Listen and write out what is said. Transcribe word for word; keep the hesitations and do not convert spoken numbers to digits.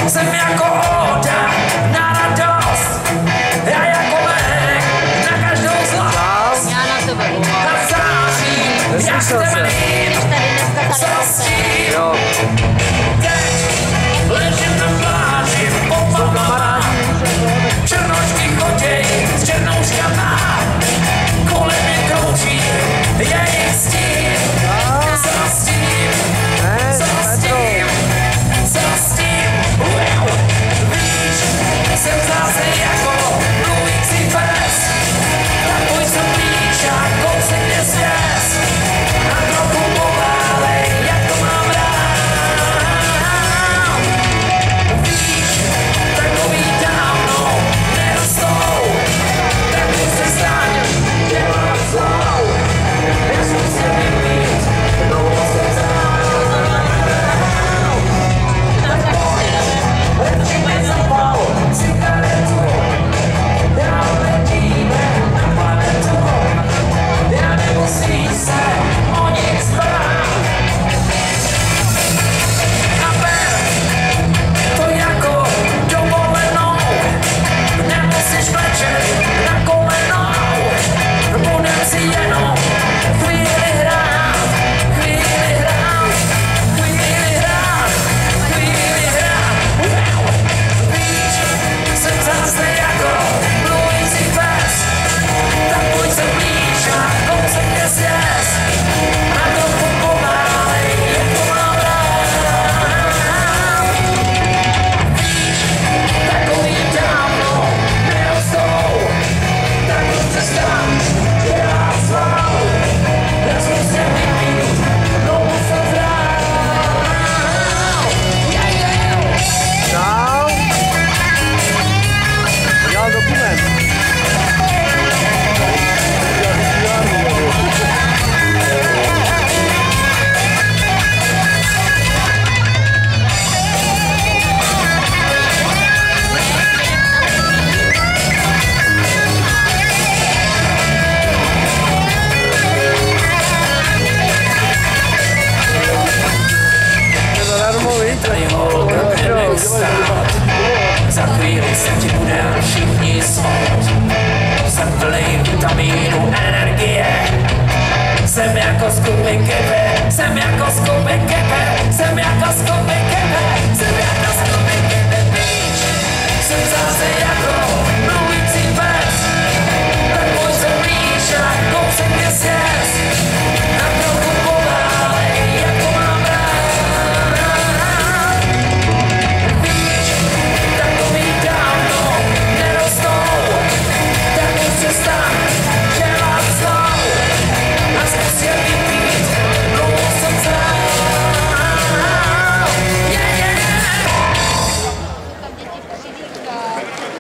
jsem jako oda na radost, já jako lék na každou zlost. Já na tebe Na září, jak temným, co s tím? Teď ležím na pláži, popamama, černošky choděj s černouškama, kolem mě krouží jejich stín. Co s tím? Co s tím? Co s tím? Wow. Víš, jsem zase jako mluvící pes, tak pojď se blíž a kousek mě svěz a trochu poválej, jak to mám rád. Víš, takový dávno nerostou, tak už se staň, dělám zlou. Já jsem se vybít, dlouho se vzal. Tak pojď, lepší mě zapal cigaretu, dál letíme na planetu. Já nemusím se o nic bát. A ber to jako dovolenou, nemusíš klečet na kolenou, budem si jenom chvíli hrát, chvíli hrát, chvíli hrát, chvíli hrát. Wow. Víš, jsem zase jako mluvící pes, tak pojď se blíž a kousek mě svěz a trochu poválej, jak to mám rád. Víš, takový dávno nerostou, tak už se staň, dělá svou. Já jsem se vypít, dlouho se vzal. Yeah, yeah. Čau. Udělal dokument. Je zadarmo, víš? Tady holka, kde nech stát, za chvíli se ti bude všichni smát. Jsem plný vitamínu energie, jsem jako skupin kepe, jsem jako skupin kepe, jsem jako skupin